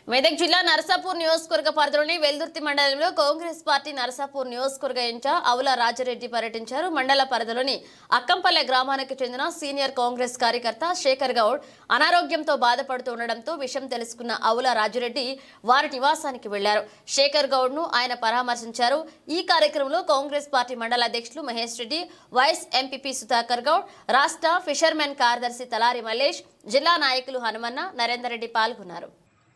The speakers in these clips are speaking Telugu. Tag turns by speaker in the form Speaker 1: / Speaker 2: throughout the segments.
Speaker 1: మెదక్ జిల్లా నరసాపూర్ నియోజకవర్గ పరిధిలోని వెల్దుర్తి మండలంలో కాంగ్రెస్ పార్టీ నరసాపూర్ నియోజకవర్గ ఇన్ఛార్జ్ అవుల రాజరెడ్డి పర్యటించారు. మండల పరిధిలోని అక్కంపల్లె గ్రామానికి చెందిన సీనియర్ కాంగ్రెస్ కార్యకర్త శేఖర్ గౌడ్ అనారోగ్యంతో బాధపడుతుండటంతో విషయం తెలుసుకున్న అవుల రాజరెడ్డి వారి నివాసానికి వెళ్లారు. శేఖర్ గౌడ్ ను ఆయన పరామర్శించారు. ఈ కార్యక్రమంలో కాంగ్రెస్ పార్టీ మండల అధ్యక్షులు మహేష్ రెడ్డి, వైస్ ఎంపీపీ సుధాకర్ గౌడ్, రాష్ట్ర ఫిషర్మెన్ కార్యదర్శి తలారి మల్లేష్, జిల్లా నాయకులు హనుమన్న, నరేందర్ రెడ్డి పాల్గొన్నారు.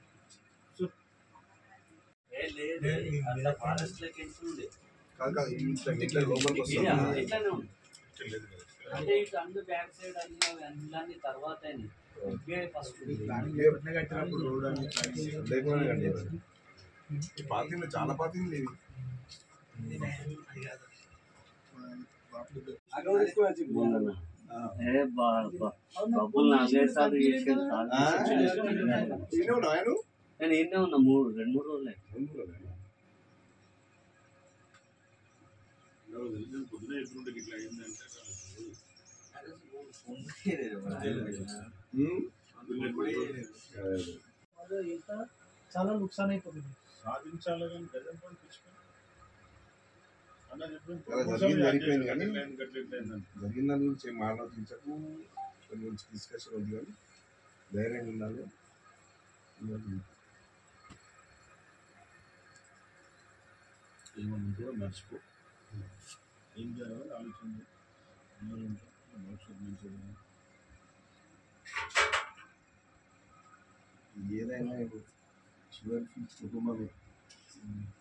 Speaker 2: చాలా పాతింది
Speaker 3: నేను ఎన్నే ఉన్నా 2-3 రోజులే.
Speaker 4: చాలా నుక్సాన్ అయిపోతుంది.
Speaker 2: జరిగిందని గురించి ఆలోచించకు, కొన్ని గురించి డిస్కషన్ ఉంది కానీ ధైర్యంగా ఉండాలి. ఏమన్నా కూడా మర్చిపో, ఏం చేయాలో ఆలోచన ఏదైనా చివరికి కుటుంబమే.